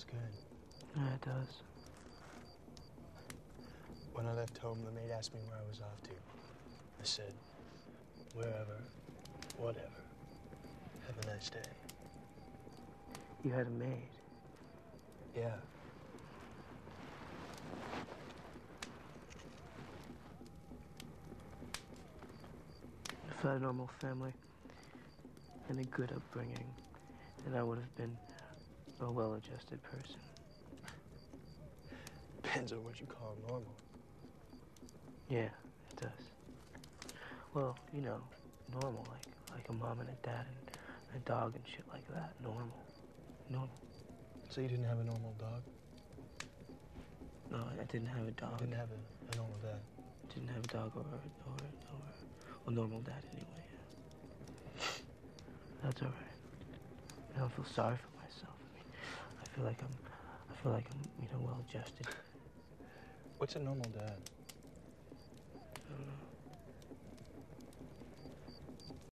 feels good. Yeah, it does. When I left home, the maid asked me where I was off to. I said, wherever, whatever. Have a nice day. You had a maid? Yeah. If I had a normal family and a good upbringing, then I would have been a well-adjusted person. Depends on what you call normal. Yeah, it does. Well, you know, normal, like a mom and a dad and a dog and shit like that. Normal. Normal. So you didn't have a normal dog? No, I didn't have a dog. You didn't have a normal dad? I didn't have a dog or a normal dad anyway. That's all right. I don't feel sorry for myself. I mean, I feel like I'm, well adjusted. What's a normal dad?